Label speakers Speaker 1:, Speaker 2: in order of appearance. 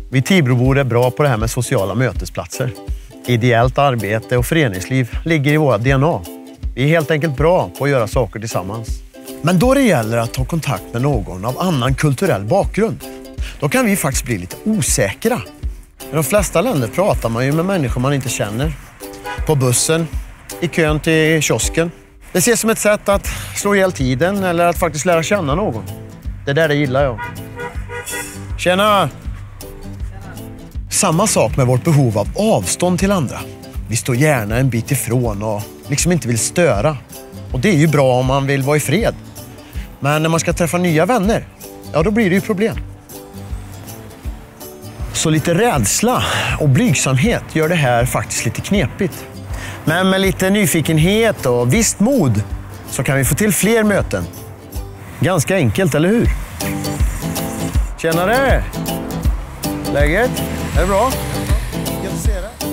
Speaker 1: Vi Tibrobor är bra på det här med sociala mötesplatser. Ideellt arbete och föreningsliv ligger i våra DNA. Vi är helt enkelt bra på att göra saker tillsammans. Men då det gäller att ta kontakt med någon av annan kulturell bakgrund, då kan vi faktiskt bli lite osäkra. I de flesta länder pratar man ju med människor man inte känner. På bussen, i kön till kiosken. Det ses som ett sätt att slå ihjäl tiden eller att faktiskt lära känna någon. Det gillar jag. Tjena! Samma sak med vårt behov av avstånd till andra. Vi står gärna en bit ifrån och liksom inte vill störa. Och det är ju bra om man vill vara i fred. Men när man ska träffa nya vänner, ja då blir det ju problem. Så lite rädsla och blygsamhet gör det här faktiskt lite knepigt. Men med lite nyfikenhet och visst mod så kan vi få till fler möten. Ganska enkelt, eller hur? Tjenare! Läget? Är det bra? Jag får se det.